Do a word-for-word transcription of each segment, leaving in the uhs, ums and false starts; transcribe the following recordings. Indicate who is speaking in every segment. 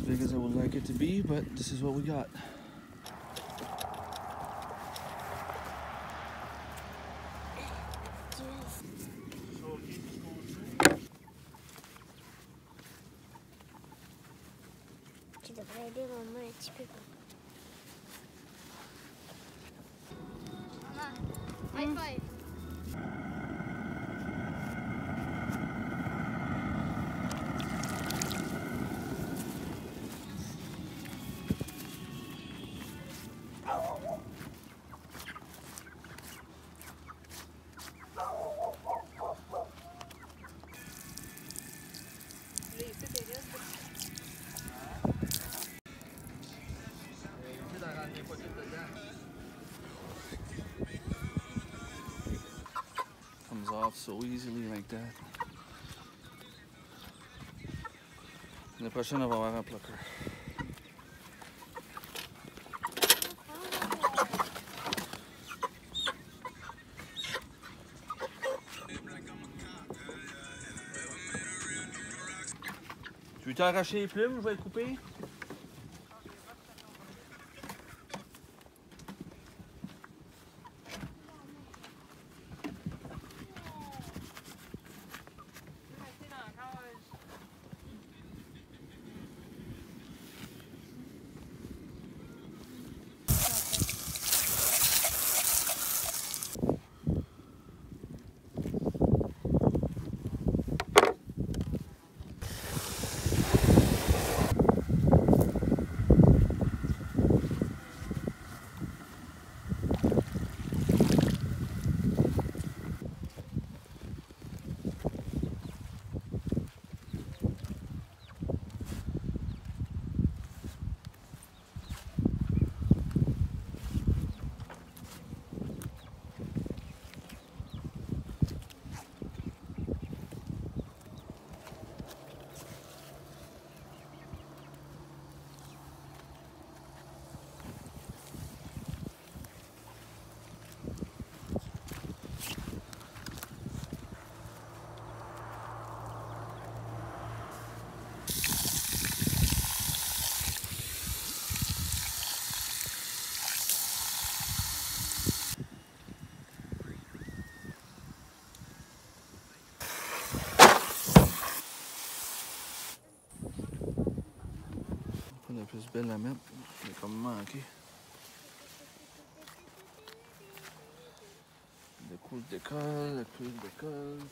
Speaker 1: big as I would like it to be, but this is what we got.
Speaker 2: Tu devrais aider maman un petit peu. Maman, high five.
Speaker 1: Comes off so easily like that. La prochaine, on va avoir un plucker. Tu veux t'arracher les plumes? Je vais les couper. La plus belle à mettre, j'ai comme manqué. Le coup de colle, le coup de colle.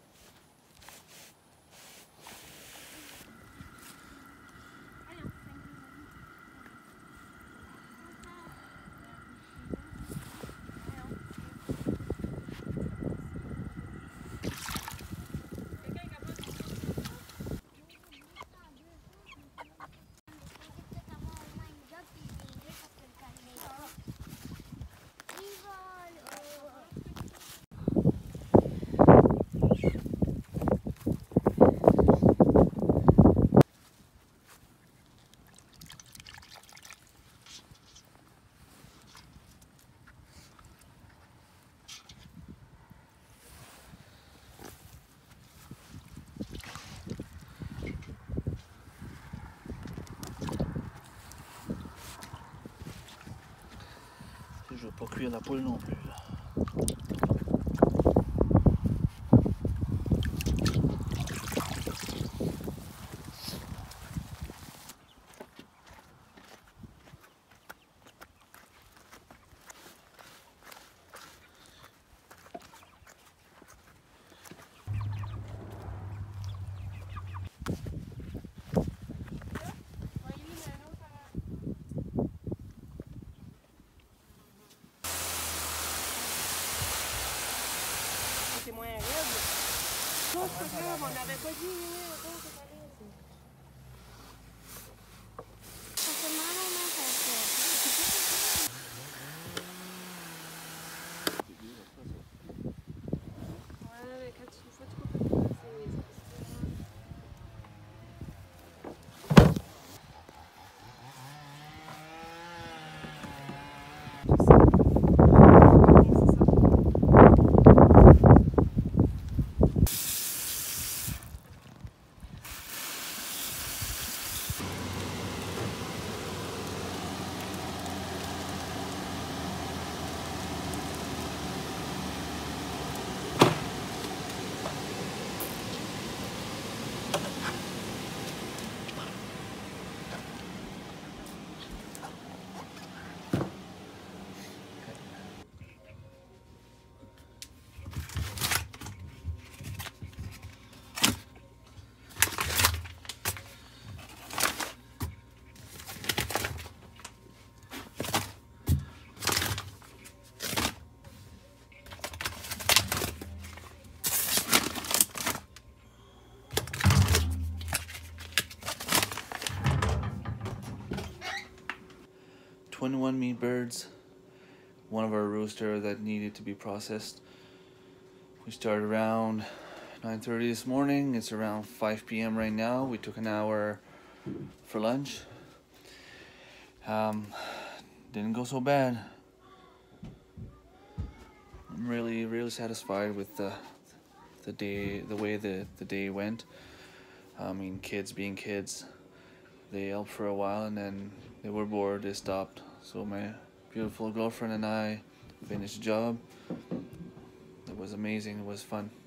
Speaker 1: Je veux pas cuire la poule non plus là.
Speaker 3: C'est moins raide. Non, c'est pas grave, on n'avait pas dit. Attends, c'est pas raide.
Speaker 2: Ça fait mal au main, ça fait.
Speaker 3: Ouais, mais quand tu une fois tu coupes le c'est.
Speaker 4: twenty-one meat birds, one of our rooster that needed to be processed. We started around nine thirty this morning. It's around five p m right now. We took an hour for lunch. Um, didn't go so bad. I'm really, really satisfied with the the day, the way the the day went. I mean, kids being kids, they helped for a while and then they were bored. They stopped. So my beautiful girlfriend and I finished the job. It was amazing. It was fun.